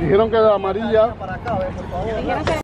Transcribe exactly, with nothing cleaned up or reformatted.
Dijeron que de amarilla. Para acá, a ver, por favor.